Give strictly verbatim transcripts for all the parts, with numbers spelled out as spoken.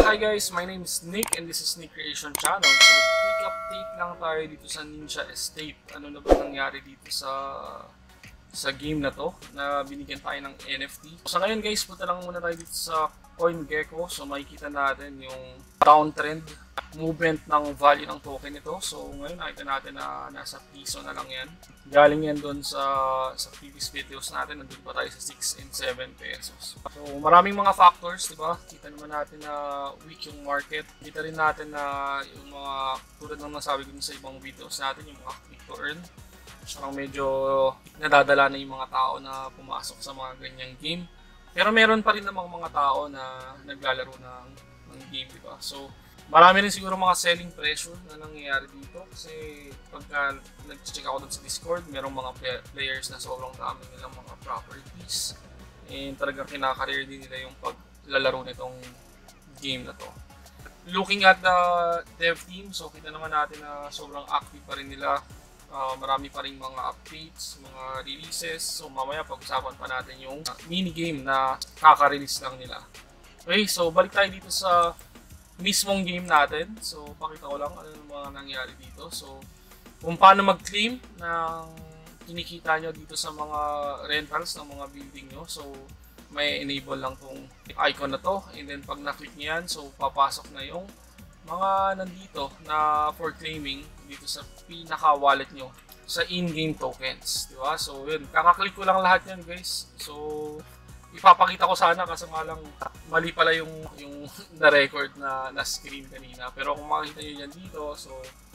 Hi guys, my name is Nick and this is Nick Creation Channel. So quick update lang tayo dito sa Nintia Estate. Ano na ba nangyari dito sa sa game na to na binigyan tayo ng N F T. So ngayon guys, punta lang muna tayo dito sa CoinGecko. So makikita natin yung downtrend movement ng value ng token nito. So ngayon nakita natin na nasa piso na lang yan. Galing yan doon sa sa previous videos natin, nandun pa tayo sa six and seven pesos. So maraming mga factors, di ba? Kita naman natin na weak yung market. Kita rin natin na yung mga, tulad ng nasabi ko sa ibang videos natin, yung mga click to earn. Parang medyo nadadala na yung mga tao na pumasok sa mga ganyang game. Pero meron pa rin namang mga tao na naglalaro ng, ng game, di ba? So marami rin siguro mga selling pressure na nangyayari dito kasi pagka nag-check ako dun sa Discord, merong mga players na sobrang dami nilang mga properties and talagang kinakareer din nila yung paglalaro nitong game na to. Looking at the dev team, so kita naman natin na sobrang active pa rin nila. Uh, marami pa rin mga updates, mga releases. So mamaya pag-usapan pa natin yung minigame na kaka-release lang nila. Okay, so balik tayo dito sa mismong game natin. So pakita ko lang ano yung mga nangyari dito. So kung paano mag-claim ng kinikita nyo dito sa mga rentals ng mga building nyo. So may enable lang tong icon na to. And then pag na-click nyo yan, so papasok na yung mga nandito na for claiming dito sa pinaka-wallet nyo sa in-game tokens, di ba? So yun, kakaklik ko lang lahat yan guys. So ipapakita ko sana kasi nga lang mali pala yung yung na-record na na-screen kanina. Pero kung makikita nyo yan dito, so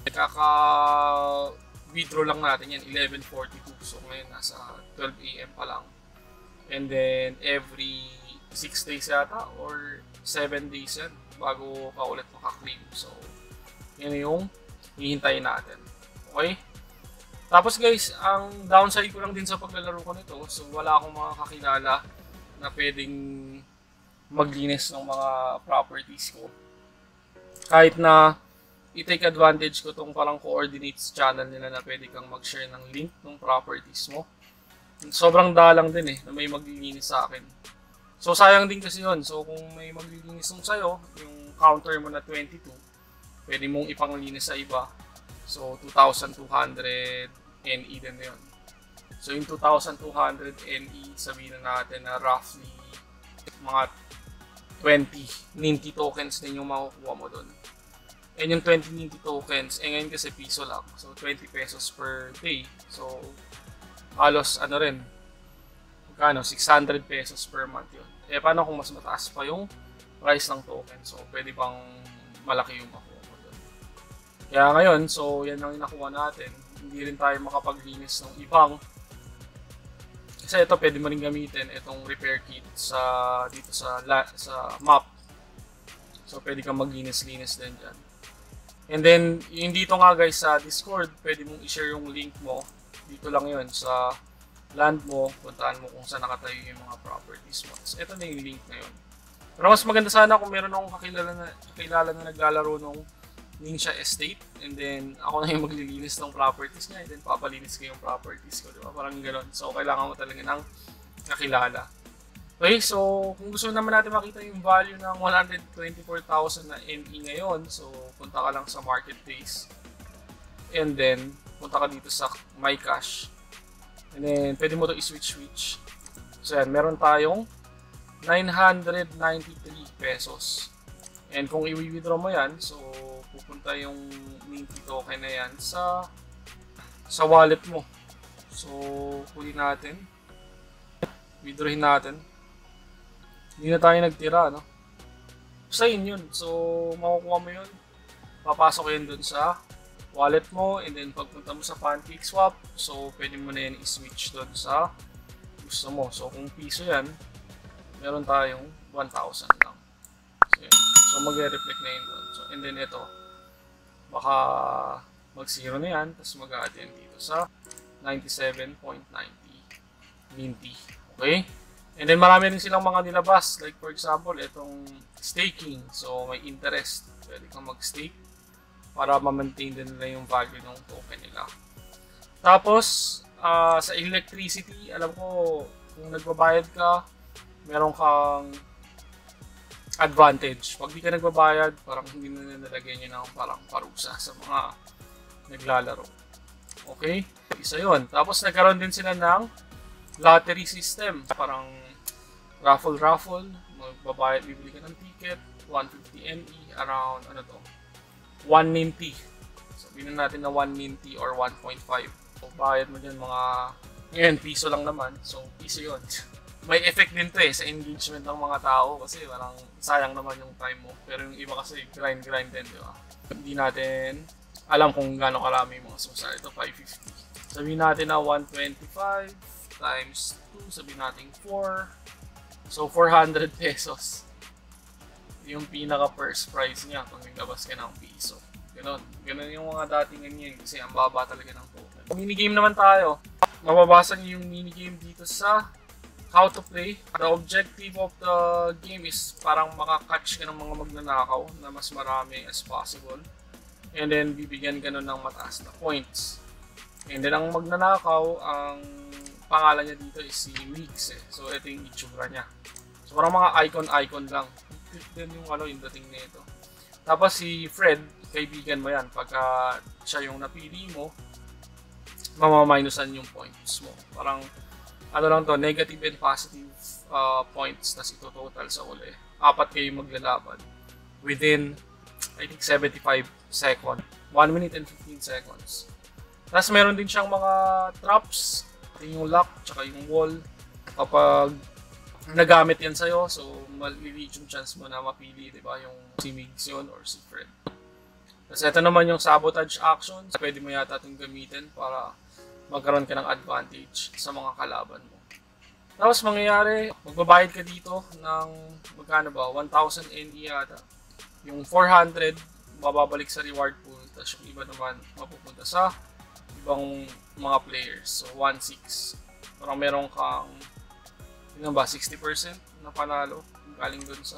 kaka-withdraw lang natin yan eleven forty-two. So ngayon nasa twelve A M pa lang. And then every six days yata or seven days yan bago pa ulit maka-claim. So yun yung hihintayin natin. Okay? Tapos guys, ang downside ko lang din sa paglalaro ko nito, so wala akong mga kakilala na pwedeng maglinis ng mga properties ko. Kahit na i-take advantage ko tong parang coordinates channel nila na pwede kang mag-share ng link ng properties mo. Sobrang dalang din eh na may maglilinis sa akin. So sayang din kasi yun. So kung may maglilinis nung sa'yo, yung counter mo na twenty-two, pwede mong ipanglinis sa iba. So two thousand two hundred N E din na yun. So yung two thousand two hundred N E, sabihin na natin na roughly mga twenty Nintia tokens din yung makukuha mo doon. And yung twenty Nintia tokens, eh ngayon kasi piso lang. So twenty pesos per day. So halos ano rin, magkano? six hundred pesos per month yun. Eh paano kung mas mataas pa yung price ng token? So pwede bang malaki yung makuha mo doon. Kaya ngayon, so yan ang inakuha natin. Hindi rin tayo makapaglinis ng ibang. Kasi ito pwede mo rin gamitin itong repair kit sa dito sa la, sa map. So pwede kang maglinis-linis din dyan. And then yung dito nga guys sa Discord, pwede mong i-share yung link mo. Dito lang yun sa land mo, puntahan mo kung saan nakatayo yung mga properties mo. So ito na yung link na yun. Pero mas maganda sana kung meron akong kakilala na, kakilala na naglalaro ng Nintia Estate, and then ako na yung maglilinis ng properties niya, and then papalinis ko yung properties ko, diba? Parang gano'n. So kailangan mo talaga ng kakilala. Okay, so kung gusto naman natin makita yung value ng one hundred twenty-four thousand na N E ngayon, so punta ka lang sa marketplace, and then punta ka dito sa My Cash, and then pwede mo to i-switch-switch. So yan, meron tayong nine hundred ninety-three pesos. And kung i-withdraw mo yan, so pupunta yung Nintia token na yan sa sa wallet mo. So kunin natin, withdrawin natin. Hindi na tayo nagtira, no? Basta yun yun. So makukuha mo yun, papasok yun dun sa wallet mo, and then pagpunta mo sa pancakeswap, so pwede mo na yan i-switch dun sa gusto mo. So kung piso yan, meron tayong one thousand lang. So, yun. So magre-reflect na yun doon. So, and then ito, baka mag-zero na yan, tapos mag-add yan dito sa ninety-seven point nine zero Nintia. Okay? And then marami rin silang mga nilabas. Like for example, itong staking. So may interest. Pwede kang mag-stake para ma-maintain din nila yung value ng token nila. Tapos, uh, sa electricity, alam ko, kung nagbabayad ka, meron kang advantage. Pag di ka nagbabayad, parang hindi na nilagay nyo ng parang parusa sa mga naglalaro. Okay? Isa yun. Tapos nagkaroon din sila ng lottery system. Parang raffle-raffle. Magbabayad, bibili ka ng ticket. one fifty N E, around, ano to? one ninety. Sabihin na natin na one ninety or one point five. So, bayad mo dyan mga, ngayon, piso lang naman. So, piso yun. May effect din to eh sa engagement ng mga tao kasi parang sayang naman yung time mo. Pero yung iba kasi grind-grind din, di ba? Hindi natin alam kung gaano karami yung mga sumasali. Ito, five fifty. Sabihin natin na one twenty-five times two, sabihin natin four. So, four hundred pesos. Yung pinaka first price niya pag naglabas ka ng piso. Ganon. Ganon yung mga dating ganyan kasi ang baba talaga ng token. Minigame naman tayo. Mababasa niyo yung minigame dito sa how to play. The objective of the game is parang makakatch ka ng mga magnanakaw na mas marami as possible. And then bibigyan ka nun ng mataas na points. And then ang magnanakaw, ang pangalan niya dito is si Weeks eh. So ito yung itsura niya. So parang mga icon-icon lang. Click din yung ano yung dating nito. Tapos si Fred, kaibigan mo yan. Pagka siya yung napili mo, mamaminusan yung points mo. Parang ano lang to, negative and positive uh, points na ito total sa uli. Apat kayo maglalaban within, I think, seventy-five seconds. one minute and fifteen seconds. Tapos meron din siyang mga traps. Yung lock, tsaka yung wall. Kapag nagamit yan sa'yo, so maliliit yung chance mo na mapili, di ba? Yung si Migs yun or si Fred. Tapos ito naman yung sabotage actions. Pwede mo yata itong gamitin para magkaroon ka ng advantage sa mga kalaban mo. Tapos mangyayari, magbabayad ka dito ng magkano ba? one thousand N E yata. Yung four hundred, mababalik sa reward pool. Tapos yung iba naman, mapupunta sa ibang mga players. So, one six. Parang meron kang, yun ba, sixty percent na panalo galing dun sa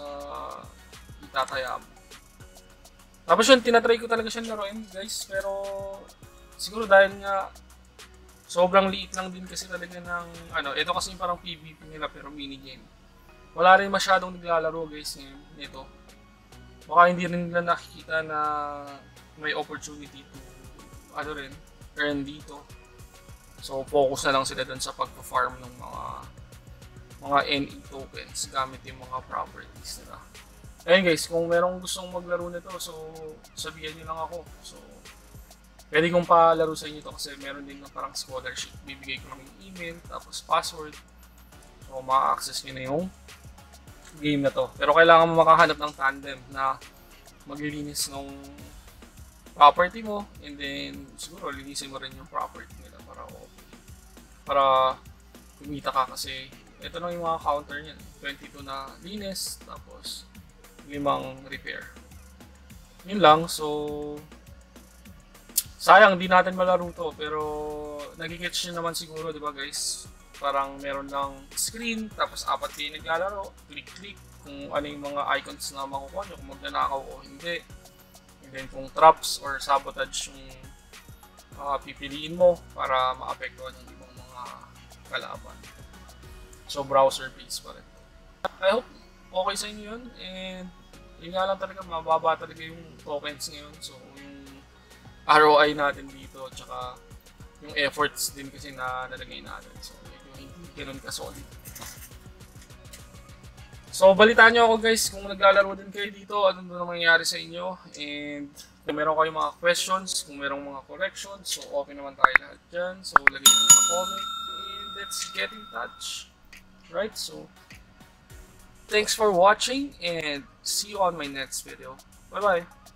itataya mo. Tapos yun, tinatry ko talaga siyang laruin, guys. Pero, siguro dahil nga, sobrang liit lang din kasi talaga ng, ano, ito kasi yung parang P V P nila pero minigame. Wala rin masyadong naglalaro, guys, ngayon, nito. Baka hindi rin nila nakikita na may opportunity to, ano rin, earn dito. So, focus na lang sila dun sa pagpa-farm ng mga mga N E tokens gamit yung mga properties nila. Ayun guys, kung merong gustong maglaro nito, so sabihan nyo lang ako. So, pwede kong palaro sa inyo ito kasi meron din ng parang scholarship. Bibigay ko lang yung email, tapos password. So, ma-access nyo na yung game na to. Pero kailangan mo makahanap ng tandem na maglilinis ng property mo, and then siguro linisin mo rin yung property nila para okay. Para kumita ka kasi ito lang yung mga counter niyan. twenty-two na linis, tapos limang repair. Yun lang, so sayang di natin malaro to, pero nagigets nyo naman siguro, di ba guys? Parang meron lang screen, tapos apat kayo naglalaro, click-click kung ano yung mga icons na makukuha nyo, kung magnanakaw o hindi. And then kung traps or sabotage yung uh, pipiliin mo para maapektuhan yung ibang mga kalaban. So browser based pa rin. I hope okay sa inyo yun, and yun nga lang talaga, mababa talaga yung tokens ngayon. So yung R O I natin dito, tsaka yung efforts din kasi na nalagay natin. So medyo hindi ganun ka-solid. So balitaan nyo ako guys kung naglalaro din kayo dito, ano na mangyayari sa inyo. And kung meron kayong mga questions, kung merong mga corrections, so open naman tayo lahat dyan. So lagay nyo sa comment and let's get in touch. Right, so thanks for watching and see you on my next video. Bye bye.